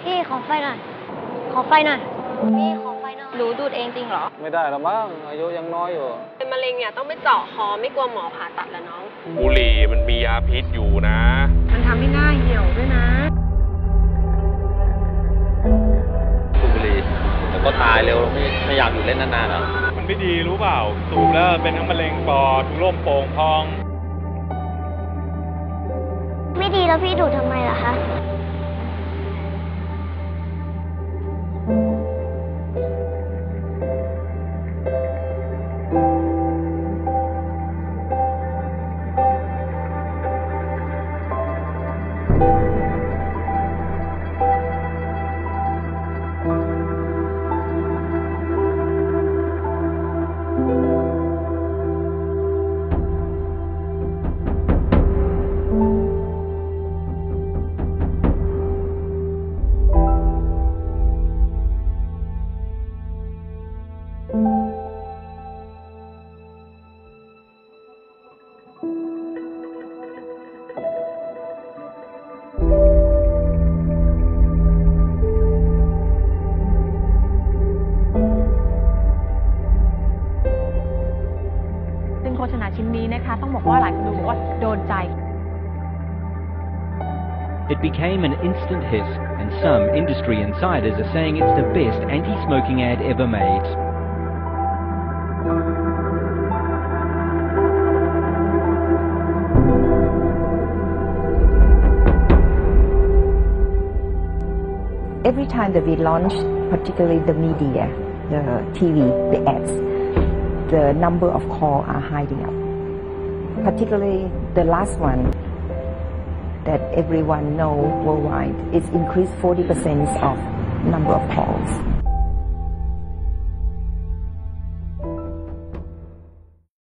พี่ขอไฟหน่อยขอไฟหน่อยพี่ขอไฟหน่อยหนูดูดเองจริงเหรอไม่ได้หรอกมั้งอายุยังน้อยอยู่เป็นมะเร็งเนี่ยต้องไปเจาะคอไม่กลัวหมอผ่าตัดแล้วน้องบุหรี่มันมียาพิษอยู่นะมันทำให้หน้าเหี่ยวด้วยนะสูบบุหรี่แล้วก็ตายเร็วไม่อยากอยู่เล่นนานๆหรอมันไม่ดีรู้เปล่าสูบแล้วเป็นทั้งมะเร็งปอดถุงลมโป่งพองไม่ดีแล้วพี่ดูดทำไมล่ะคะโฆษณาชิ้นนี้นะคะต้องบอกว่าหลายคนดูบอกว่าโดนใจ It became an instant hit, and some industry insiders are saying it's the best anti-smoking ad ever made. Every time that we launch, particularly the media, the TV, the ads, the number of calls are hiding up. Particularly the last one that everyone know worldwide, it's increased 40% of number of calls.